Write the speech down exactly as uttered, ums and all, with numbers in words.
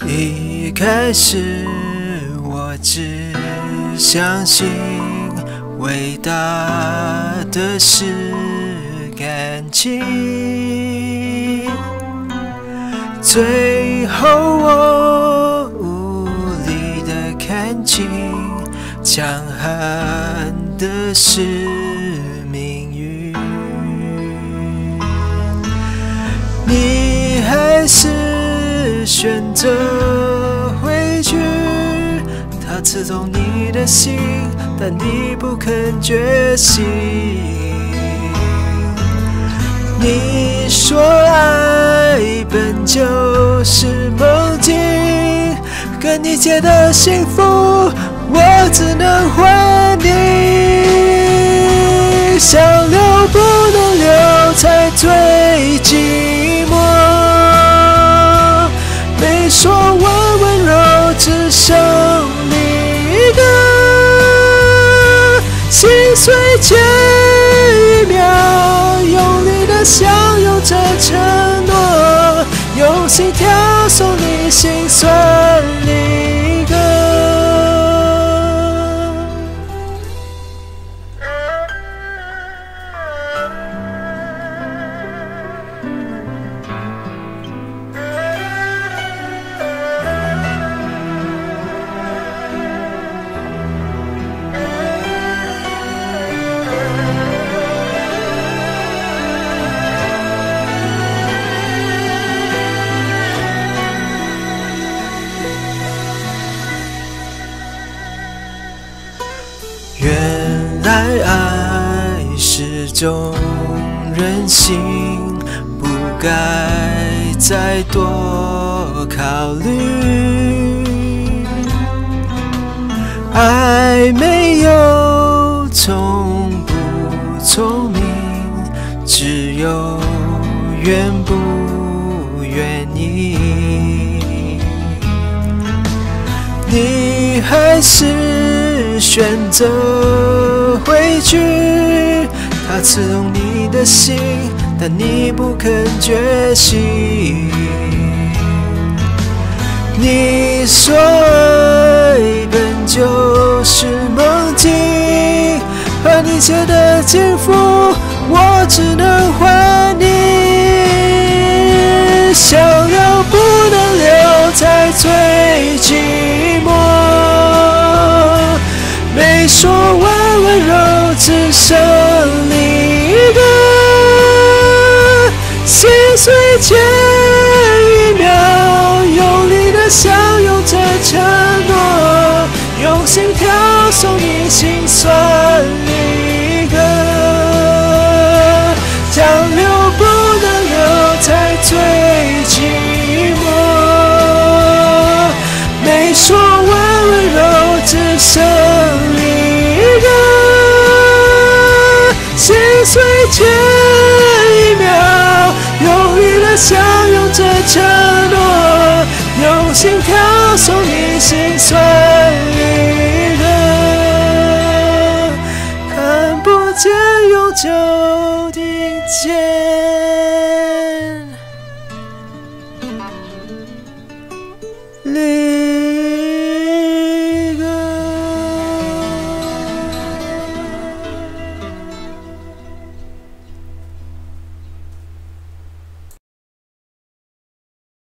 一开始我只相信伟大的是感情，最后我无力的看清，强悍的是命运。你还是选择回去，它刺痛你的心，但你不肯觉醒。你说爱本就是梦境，跟你借的幸福我只能还你，想留不能留才最寂寞，没说完温柔只剩你一个，心碎前一秒用力的相拥着承诺，用心跳送你心酸离歌。原来爱是种任性，不该再多考虑。爱没有聪不聪明，只有愿不愿意。你还是选择回去，它刺痛你的心，但你不肯觉醒。你说爱本就是梦境，和你借的幸福我只能还你，想留不能留才最寂寞，没说完温柔只剩你一个，心碎前一秒用力的相拥着承诺，用心跳送你心酸离歌，想留不能留才最寂寞，没说完温柔只剩你一个，心碎前一秒用力的相拥着承诺，用心跳送你心酸离歌，看不见永久的结